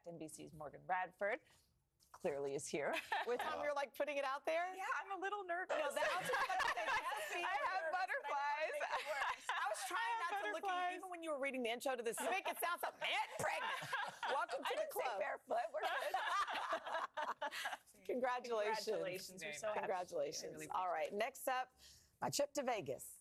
NBC's Morgan Radford clearly is here. With whom you're like putting it out there? Yeah, I'm a little nervous. No, I have butterflies. I was trying not to look at you, even when you were reading the intro to this. You make it sound so pregnant. Welcome to the club. Barefoot. We're good. Congratulations. Congratulations. We're so happy. Congratulations. Really All right, next up, my trip to Vegas.